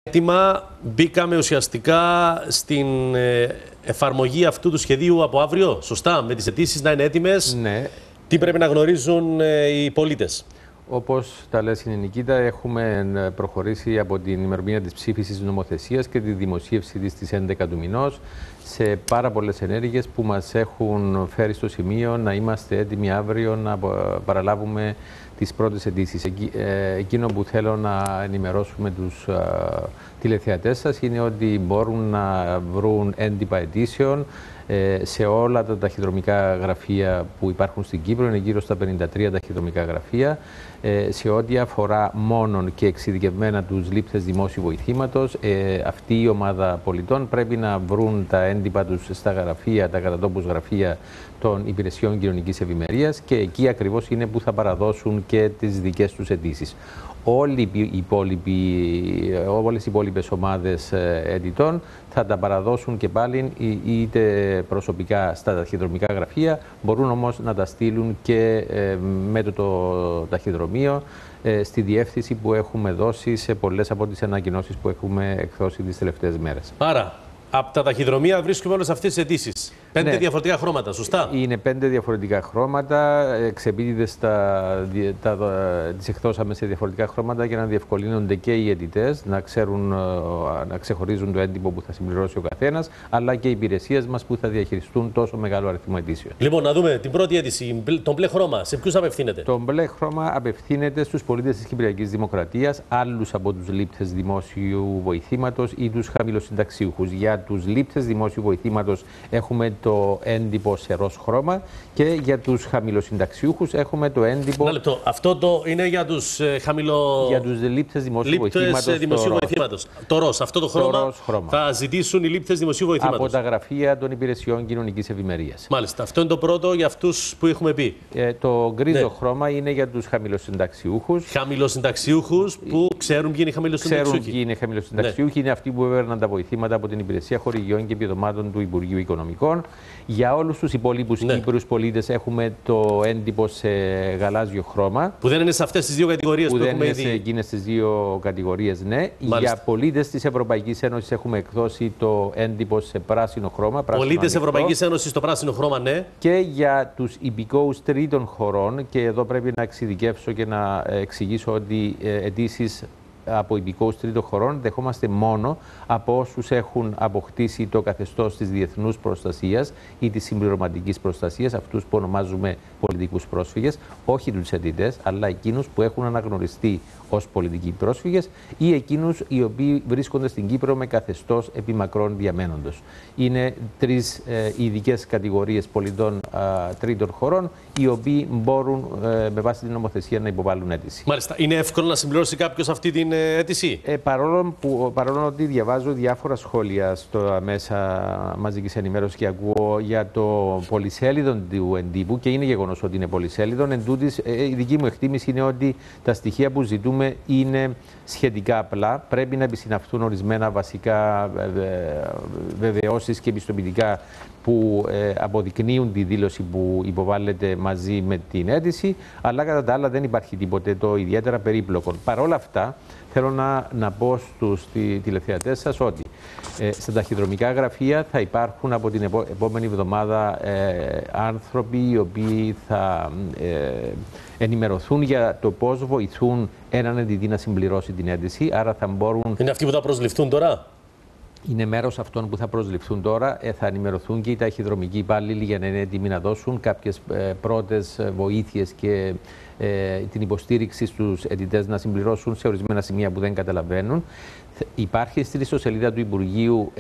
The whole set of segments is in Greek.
έτοιμα, μπήκαμε ουσιαστικά στην εφαρμογή αυτού του σχεδίου από αύριο, σωστά, με τις αιτήσεις να είναι έτοιμες. Ναι. Τι πρέπει να γνωρίζουν οι πολίτες? Όπως τα λέει η Νικήτα, έχουμε προχωρήσει από την ημερομηνία της ψήφισης νομοθεσίας και τη δημοσίευση της στις 11 του μηνός σε πάρα πολλές ενέργειες που μας έχουν φέρει στο σημείο να είμαστε έτοιμοι αύριο να παραλάβουμε τις πρώτες αιτήσεις. Εκείνο που θέλω να ενημερώσουμε τους τηλεθεατές σας είναι ότι μπορούν να βρουν έντυπα αιτήσεων σε όλα τα ταχυδρομικά γραφεία που υπάρχουν στην Κύπρο. Είναι γύρω στα 53 ταχυδρομικά γραφεία. Σε ό,τι αφορά μόνον και εξειδικευμένα τους λήπτες δημόσιου βοηθήματος, αυτή η ομάδα πολιτών πρέπει να βρουν τα έντυπα τους στα γραφεία, τα κατατόπους γραφεία των υπηρεσιών κοινωνικής ευημερίας και εκεί ακριβώς είναι που θα παραδώσουν και τις δικές τους αιτήσεις. Όλες οι υπόλοιπες ομάδες αιτητών θα τα παραδώσουν και πάλι είτε προσωπικά στα ταχυδρομικά γραφεία, μπορούν όμως να τα στείλουν και με το ταχυδρομείο στη διεύθυνση που έχουμε δώσει σε πολλές από τις ανακοινώσεις που έχουμε εκδώσει τις τελευταίες μέρες. Άρα, από τα ταχυδρομεία βρίσκουμε όλες αυτές τις αιτήσεις. 5 διαφορετικά χρώματα, σωστά? Είναι 5 διαφορετικά χρώματα. Εξεπίτηδες τις εκδώσαμε σε διαφορετικά χρώματα για να διευκολύνονται και οι αιτητές να ξέρουν, να ξεχωρίζουν το έντυπο που θα συμπληρώσει ο καθένας, αλλά και οι υπηρεσίες μας που θα διαχειριστούν τόσο μεγάλο αριθμό αιτήσεων. Λοιπόν, να δούμε την πρώτη αίτηση. Το μπλε χρώμα, σε ποιους απευθύνεται? Το μπλε χρώμα απευθύνεται στους πολίτες της Κυπριακής Δημοκρατίας, άλλους από τους λήπτες δημόσιου βοηθήματος ή τους χαμηλοσυνταξιούχους. Για τους λήπτες δημόσιου βοηθήματος έχουμε το έντυπο σε ροζ χρώμα και για τους χαμηλοσυνταξιούχους έχουμε το έντυπο... Ένα λεπτό. Αυτό είναι για τους Για τους λήπτες δημόσιου βοηθήματος. Το ροζ, αυτό το χρώμα θα ζητήσουν οι λήπτες δημοσίου βοηθήματος. Από τα γραφεία των υπηρεσιών κοινωνικής ευημερίας. Μάλιστα. Αυτό είναι το πρώτο για αυτούς που έχουμε πει. Το γκρίζο χρώμα είναι για τους χαμηλοσυνταξιούχους. Χαμηλοσυνταξιούχους που ξέρουν ποιοι είναι οι χαμηλοσυνταξιούχοι. Ξέρουν ποιοι είναι οι χαμηλοσυνταξιούχοι. Είναι αυτοί που έπαιρναν τα βοηθήματα από την Υπηρεσία Χορηγιών και Επιδομάτων του Υπουργείου Οικονομικών. Για όλους τους υπόλοιπους Κύπρους πολίτες έχουμε το έντυπο σε γαλάζιο χρώμα. Που δεν είναι σε αυτές τις δύο κατηγορίες που έχουμε δεν είναι ήδη. σε εκείνες τις δύο κατηγορίες, ναι. Μάλιστα. Για πολίτες της Ευρωπαϊκής Ένωσης έχουμε εκδώσει το έντυπο σε πράσινο χρώμα. Πολίτες Ευρωπαϊκής Ένωσης στο πράσινο χρώμα, ναι. Και για τους υπηκόους τρίτων χωρών, και εδώ πρέπει να εξειδικεύσω και να εξηγήσω ότι αιτήσεις από υπηκόους τρίτων χωρών δεχόμαστε μόνο από όσους έχουν αποκτήσει το καθεστώς της διεθνούς προστασίας ή της συμπληρωματικής προστασίας, αυτούς που ονομάζουμε πολιτικούς πρόσφυγες, όχι τους αιτητές, αλλά εκείνους που έχουν αναγνωριστεί ως πολιτικοί πρόσφυγες ή εκείνους οι οποίοι βρίσκονται στην Κύπρο με καθεστώς επιμακρών διαμένοντος. Είναι τρεις ειδικές κατηγορίες πολιτών τρίτων χωρών, οι οποίοι μπορούν με βάση την νομοθεσία να υποβάλουν αίτηση. Μάλιστα. Είναι εύκολο να συμπληρώσει κάποιος αυτή την αίτηση? Παρόλο ότι διαβάζω διάφορα σχόλια στο μέσα μαζικής ενημέρωσης και ακούω για το πολυσέλιδο του εντύπου, και είναι γεγονός ότι είναι πολυσέλιδο, εντούτοις η δική μου εκτίμηση είναι ότι τα στοιχεία που ζητούμε είναι σχετικά απλά. Πρέπει να επισυναυθούν ορισμένα βασικά βεβαιώσεις και επιστοποιητικά που αποδεικνύουν τη δήλωση που υποβάλλεται μαζί με την αίτηση, αλλά κατά τα άλλα δεν υπάρχει τίποτε το ιδιαίτερα περίπλοκο. Παρ' όλα αυτά, θέλω να πω στους τηλεθεατές σας ότι στα ταχυδρομικά γραφεία θα υπάρχουν από την επόμενη εβδομάδα άνθρωποι οι οποίοι θα ενημερωθούν για το πώς βοηθούν έναν αιτητή να συμπληρώσει την αίτηση. Άρα θα μπορούν... Είναι αυτοί που θα προσληφθούν τώρα? Είναι μέρος αυτών που θα προσληφθούν τώρα. Θα ενημερωθούν και οι ταχυδρομικοί υπάλληλοι για να είναι έτοιμοι να δώσουν κάποιες πρώτες βοήθειες και την υποστήριξη στους αιτητές να συμπληρώσουν σε ορισμένα σημεία που δεν καταλαβαίνουν. Υπάρχει στη ιστοσελίδα του Υπουργείου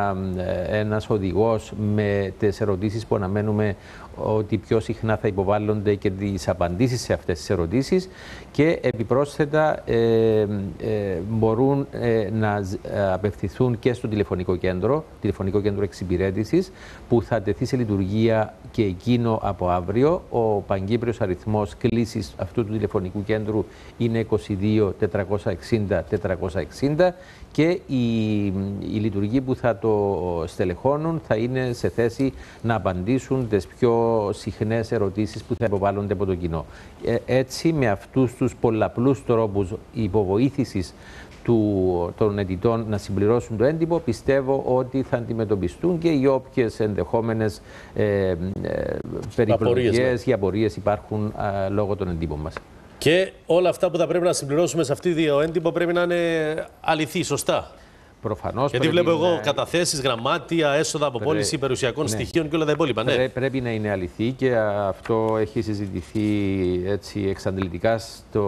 ένας οδηγός με τις ερωτήσεις που αναμένουμε ότι πιο συχνά θα υποβάλλονται και τις απαντήσεις σε αυτές τις ερωτήσεις, και επιπρόσθετα μπορούν να απευθυνθούν και στο τηλεφωνικό κέντρο εξυπηρέτησης που θα τεθεί σε λειτουργία και εκείνο από αύριο. Ο παγκύπριος αριθμός κλήσης αυτού του τηλεφωνικού κέντρου είναι 22 460 460 και οι λειτουργοί που θα το στελεχώνουν θα είναι σε θέση να απαντήσουν τις πιο συχνές ερωτήσεις που θα υποβάλλονται από το κοινό. Έτσι, με αυτούς τους πολλαπλούς τρόπους υποβοήθησης των αιτητών να συμπληρώσουν το έντυπο, πιστεύω ότι θα αντιμετωπιστούν και οι όποιες ενδεχόμενες περιπλοκές ή απορίες υπάρχουν λόγω των εντύπων μας. Και όλα αυτά που θα πρέπει να συμπληρώσουμε σε αυτή το έντυπο πρέπει να είναι αληθή, σωστά. Προφανώς. Γιατί βλέπω εγώ καταθέσεις, γραμμάτια, έσοδα από πώληση περιουσιακών στοιχείων και όλα τα υπόλοιπα. Ναι. Πρέπει να είναι αληθή και αυτό έχει συζητηθεί έτσι εξαντλητικά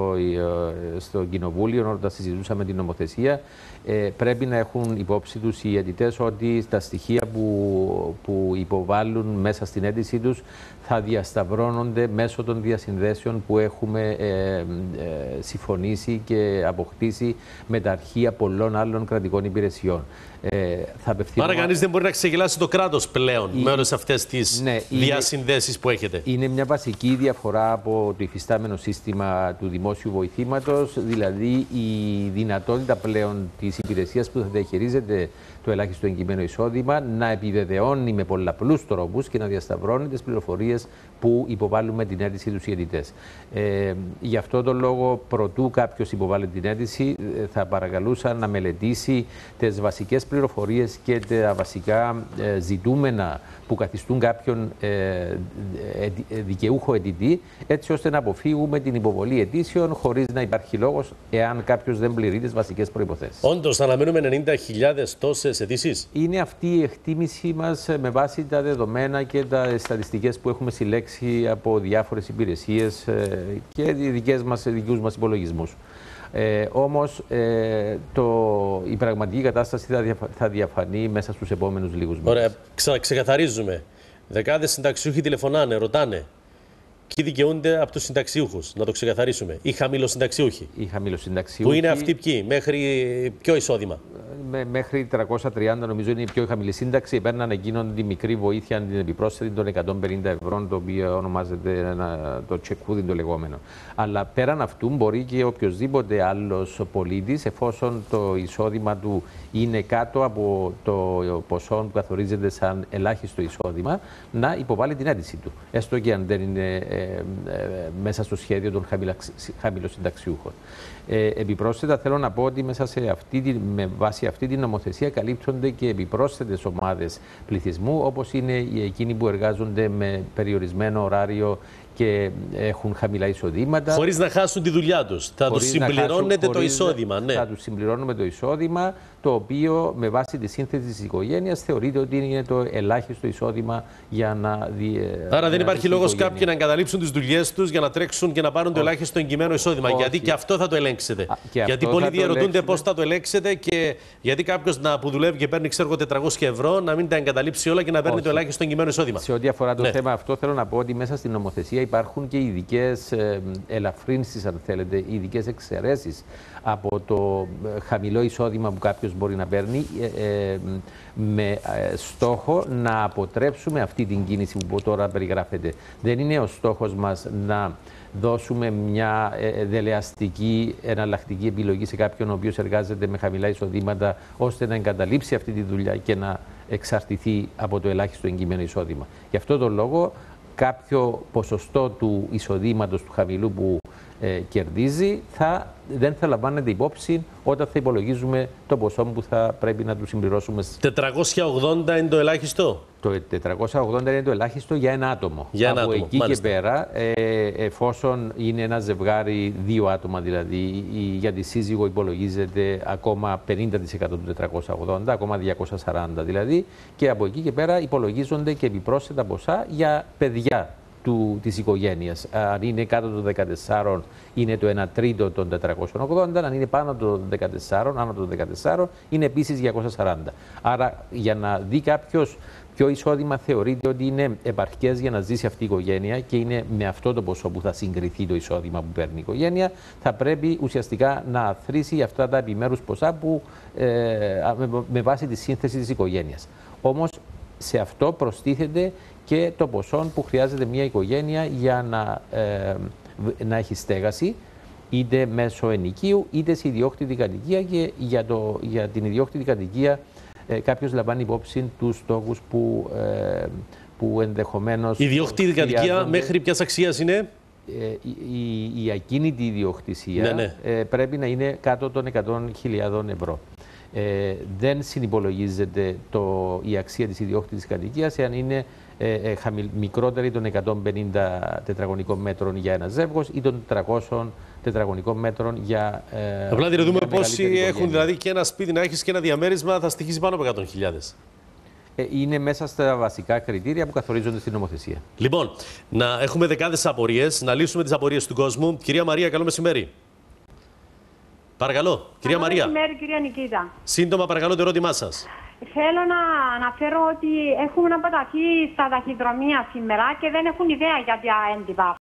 στο Κοινοβούλιο όταν συζητούσαμε την νομοθεσία. Πρέπει να έχουν υπόψη τους οι αιτητές ότι τα στοιχεία που υποβάλλουν μέσα στην αίτησή τους θα διασταυρώνονται μέσω των διασυνδέσεων που έχουμε συμφωνήσει και αποκτήσει με τα αρχεία πολλών άλλων κρατικών υπηρεσιών. Άρα κανείς δεν μπορεί να ξεγελάσει το κράτος πλέον με όλες αυτές τις διασυνδέσεις που έχετε. Είναι μια βασική διαφορά από το υφιστάμενο σύστημα του δημόσιου βοηθήματος, δηλαδή η δυνατότητα πλέον της υπηρεσίας που θα διαχειρίζεται το ελάχιστο εγκυμένο εισόδημα να επιβεβαιώνει με πολλαπλούς τρόπους και να διασταυρώνει τις πληροφορίες που υποβάλλουμε την αίτηση τους οι αιτητές. Γι' αυτό τον λόγο, προτού κάποιος υποβάλλει την αίτηση, θα παρακαλούσα να μελετήσει τις βασικές πληροφορίες και τα βασικά ζητούμενα που καθιστούν κάποιον δικαιούχο αιτητή, έτσι ώστε να αποφύγουμε την υποβολή αιτήσεων χωρίς να υπάρχει λόγος εάν κάποιος δεν πληρεί τις βασικές προϋποθέσεις. Όντως, αναμένουμε 90.000 τόσες αιτήσεις. Είναι αυτή η εκτίμηση μας με βάση τα δεδομένα και τα στατιστικές που έχουμε συλλέξει από διάφορες υπηρεσίες και δικούς μας υπολογισμούς. Όμως η πραγματική κατάσταση θα διαφανεί μέσα στους επόμενους λίγους μήνες. Ωραία, ξεκαθαρίζουμε. Δεκάδες συνταξιούχοι τηλεφωνάνε, ρωτάνε. Ποιοι δικαιούνται από τους συνταξιούχους, να το ξεκαθαρίσουμε. Οι χαμηλοσυνταξιούχοι. Οι χαμηλοσυνταξιούχοι. Πού είναι αυτοί ποιοι, μέχρι ποιο εισόδημα. Μέχρι 330 νομίζω είναι η πιο χαμηλή σύνταξη. Παίρναν εκείνον τη μικρή βοήθεια, την επιπρόσθετη των 150 ευρώ, το οποίο ονομάζεται το τσεκούδι το λεγόμενο. Αλλά πέραν αυτού μπορεί και οποιοδήποτε άλλος πολίτης, εφόσον το εισόδημα του είναι κάτω από το ποσό που καθορίζεται σαν ελάχιστο εισόδημα, να υποβάλει την αίτηση του. Έστω και αν δεν είναι μέσα στο σχέδιο των χαμηλοσυνταξιούχων. Επιπρόσθετα, θέλω να πω ότι με βάση αυτή την νομοθεσία καλύπτονται και επιπρόσθετες ομάδες πληθυσμού, όπως είναι εκείνοι που εργάζονται με περιορισμένο ωράριο και έχουν χαμηλά εισοδήματα. Χωρίς να χάσουν τη δουλειά τους. Θα τους συμπληρώνετε το εισόδημα. Ναι. Θα τους συμπληρώνουμε το εισόδημα, το οποίο με βάση τη σύνθεση της οικογένειας θεωρείται ότι είναι το ελάχιστο εισόδημα για να Άρα δεν υπάρχει λόγος κάποιοι να εγκαταλείψουν τις δουλειές τους για να τρέξουν και να πάρουν το ελάχιστο εγκυμένο εισόδημα. Όχι. Γιατί και αυτό θα το ελέγξετε. Γιατί πολλοί διαρωτούνται πώς θα το ελέγξετε και γιατί κάποιος που δουλεύει και παίρνει 400 ευρώ να μην τα εγκαταλείψει όλα και να παίρνει το ελάχιστο εγκυμένο εισόδημα. Σε ό,τι αφορά το θέμα αυτό, θέλω να πω ότι μέσα στην νομοθεσία υπάρχουν και ειδικές ελαφρύνσεις, αν θέλετε, ειδικές εξαιρέσεις από το χαμηλό εισόδημα που κάποιος μπορεί να παίρνει με στόχο να αποτρέψουμε αυτή την κίνηση που τώρα περιγράφεται. Δεν είναι ο στόχος μας να δώσουμε μια δελεαστική, εναλλακτική επιλογή σε κάποιον ο οποίος εργάζεται με χαμηλά εισοδήματα, ώστε να εγκαταλείψει αυτή τη δουλειά και να εξαρτηθεί από το ελάχιστο εγκυμένο εισόδημα. Γι' αυτό τον λόγο κάποιο ποσοστό του εισοδήματος του χαμηλού που κερδίζει δεν θα λαμβάνεται υπόψη όταν θα υπολογίζουμε το ποσό που θα πρέπει να του συμπληρώσουμε. 480 είναι το ελάχιστο. Το 480 είναι το ελάχιστο για ένα άτομο. Από εκεί μάλιστα. Και πέρα, εφόσον είναι ένα ζευγάρι, 2 άτομα δηλαδή, για τη σύζυγο υπολογίζεται ακόμα 50% του 480, ακόμα 240 δηλαδή, και από εκεί και πέρα υπολογίζονται και επιπρόσθετα ποσά για παιδιά της οικογένειας. Αν είναι κάτω των 14 είναι το 1 τρίτο των 480, αν είναι πάνω των 14, άνω των 14 είναι επίσης 240. Άρα για να δει κάποιος ποιο εισόδημα θεωρείται ότι είναι επαρκές για να ζήσει αυτή η οικογένεια και είναι με αυτό το ποσό που θα συγκριθεί το εισόδημα που παίρνει η οικογένεια, θα πρέπει ουσιαστικά να αθροίσει αυτά τα επιμέρους ποσά που, με βάση τη σύνθεση της οικογένειας. Όμως σε αυτό προστίθεται και το ποσό που χρειάζεται μια οικογένεια για να έχει στέγαση, είτε μέσω ενοικίου είτε σε ιδιόκτητη κατοικία, και για την ιδιόκτητη κατοικία κάποιος λαμβάνει υπόψη τους στόχους που ενδεχομένως. Η ιδιόκτητη κατοικία μέχρι ποιας αξίας είναι? η ακίνητη ιδιοκτησία πρέπει να είναι κάτω των 100.000 ευρώ. Δεν συνυπολογίζεται η αξία της ιδιόκτητης κατοικίας εάν είναι μικρότερη των 150 τετραγωνικών μέτρων για ένα ζεύγος ή των 300 τετραγωνικών μέτρων για. Απλά να δούμε πόσοι έχουν δηλαδή και ένα σπίτι να έχεις και ένα διαμέρισμα θα στοιχίζει πάνω από 100.000. Είναι μέσα στα βασικά κριτήρια που καθορίζονται στην νομοθεσία. Λοιπόν, να έχουμε δεκάδες απορίες, να λύσουμε τις απορίες του κόσμου. Κυρία Μαρία, καλό μεσημέρι. Παρακαλώ, κυρία Μαρία. Καλό μεσημέρι, κυρία Νικήτα. Σύντομα, παρακαλώ, το ερώτημά σας. Θέλω να αναφέρω ότι έχουμε αποταθεί στα ταχυδρομεία σήμερα και δεν έχουν ιδέα για τα έντυπα